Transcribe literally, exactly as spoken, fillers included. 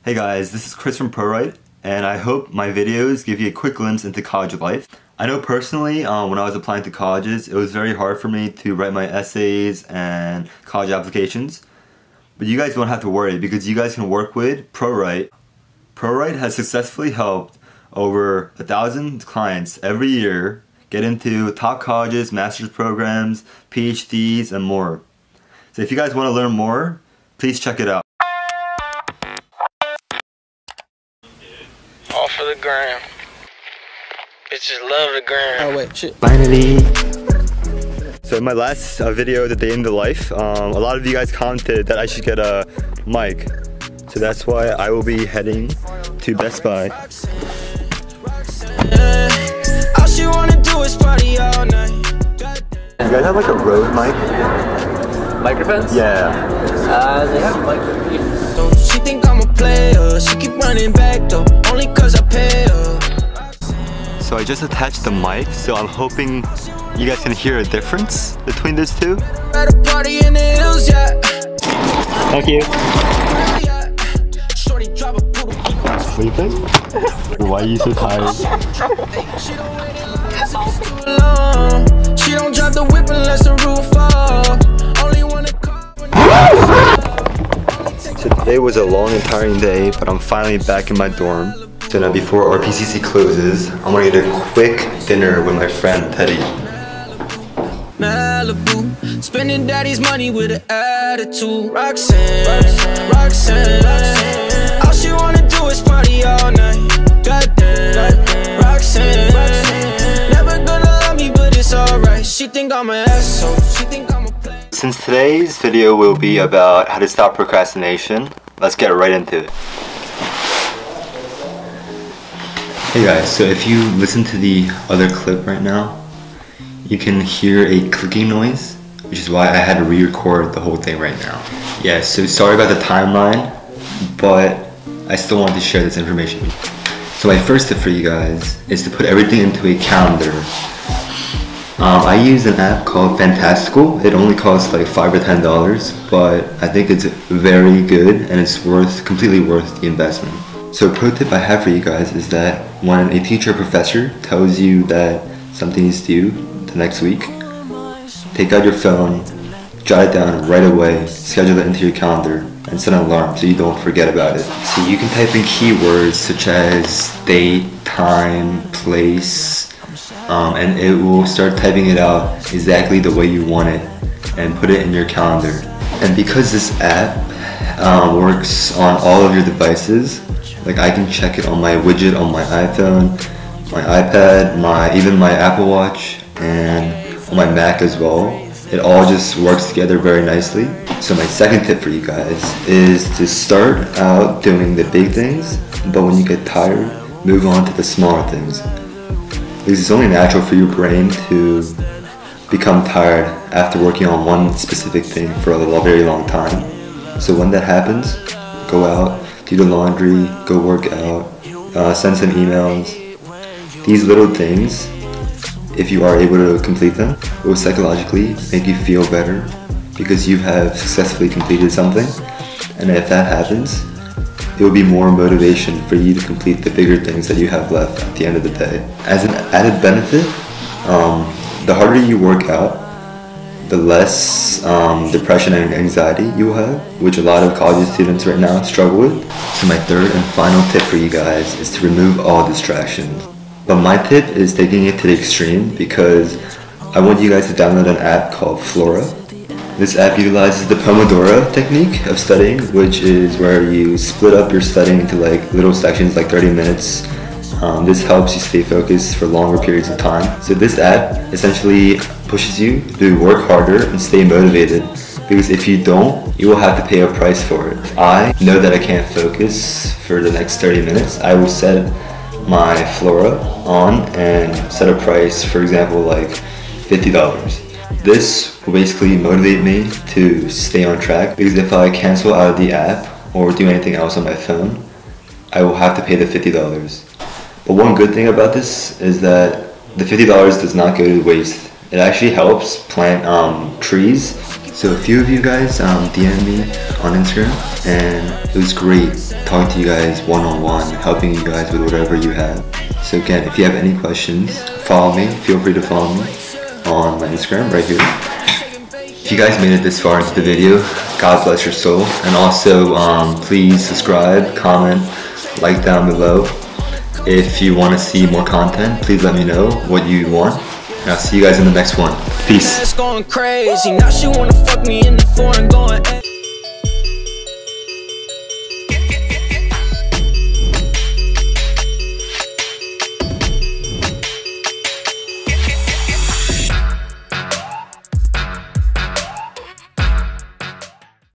Hey guys, this is Chris from ProWrite, and I hope my videos give you a quick glimpse into college life. I know personally, um, when I was applying to colleges, it was very hard for me to write my essays and college applications. But you guys don't have to worry because you guys can work with ProWrite. ProWrite has successfully helped over a thousand clients every year get into top colleges, master's programs, P H Ds, and more. So if you guys want to learn more, please check it out. All for the gram. Bitches love the gram. Oh wait, shit. Finally. So in my last uh, video, The Day in the Life, um, a lot of you guys commented that I should get a mic. So that's why I will be heading to Best Buy. All she wanna do is party all night. You guys have like a Rode mic? Microphones? Yeah. Uh, they have microphones. So she think I'm a player. She keep running back though, only cause I pay her. So I just attached the mic, so I'm hoping you guys can hear a difference between these two. At a party in the hills, yeah. Thank you. Sleeping? Why are you so tired? She don't drive the whip unless the roof falls. Only wanna call. So today was a long and tiring day, but I'm finally back in my dorm. So now before our P C C closes, I'm gonna get a quick dinner with my friend Teddy. Malibu, spending daddy's money with an attitude. Roxanne, Roxanne, Roxanne, Roxanne. All she wanna do is party all night. Goddamn, Roxanne, Roxanne. Never gonna love me, but it's alright. She think I'm an asshole. She think I'm a player. Since today's video will be about how to stop procrastination, let's get right into it. Hey guys, so if you listen to the other clip right now, you can hear a clicking noise, which is why I had to re-record the whole thing right now. Yeah, so sorry about the timeline, but I still wanted to share this information with you. So my first tip for you guys is to put everything into a calendar. Um, I use an app called Fantastical. It only costs like five or ten dollars, but I think it's very good and it's worth, completely worth the investment. So a pro tip I have for you guys is that when a teacher or professor tells you that something is due the next week, take out your phone, jot it down right away, schedule it into your calendar, and set an alarm so you don't forget about it. So you can type in keywords such as date, time, place, um, and it will start typing it out exactly the way you want it and put it in your calendar. And because this app uh, works on all of your devices, like I can check it on my widget on my iPhone, my iPad, my even my Apple Watch, and on my Mac as well. It all just works together very nicely. So my second tip for you guys is to start out doing the big things, but when you get tired, move on to the smaller things. Because it's only natural for your brain to become tired after working on one specific thing for a very long time. So when that happens, go out, do the laundry, go work out, uh, send some emails. These little things, if you are able to complete them, will psychologically make you feel better because you have successfully completed something. And if that happens, it will be more motivation for you to complete the bigger things that you have left at the end of the day. As an added benefit, um, the harder you work out, the less um, depression and anxiety you will have, which a lot of college students right now struggle with. So my third and final tip for you guys is to remove all distractions. But my tip is taking it to the extreme because I want you guys to download an app called Flora. This app utilizes the Pomodoro technique of studying, which is where you split up your studying into like little sections, like thirty minutes. Um, this helps you stay focused for longer periods of time. So this app essentially pushes you to work harder and stay motivated, because if you don't, you will have to pay a price for it. If I know that I can't focus for the next thirty minutes, I will set my Flora on and set a price, for example, like fifty dollars. This will basically motivate me to stay on track, because if I cancel out of the app or do anything else on my phone, I will have to pay the fifty dollars. But one good thing about this is that the fifty dollars does not go to waste. It actually helps plant um, trees So a few of you guys um, D M'd me on Instagram, and it was great talking to you guys one-on-one, helping you guys with whatever you have. So again, if you have any questions, follow me. Feel free to follow me on my Instagram right here. If you guys made it this far into the video, God bless your soul. And also, um, please subscribe, comment, like down below. If you want to see more content, please let me know what you want. And I'll see you guys in the next one. Peace. Going crazy. Now she wanna fuck me in the foreign going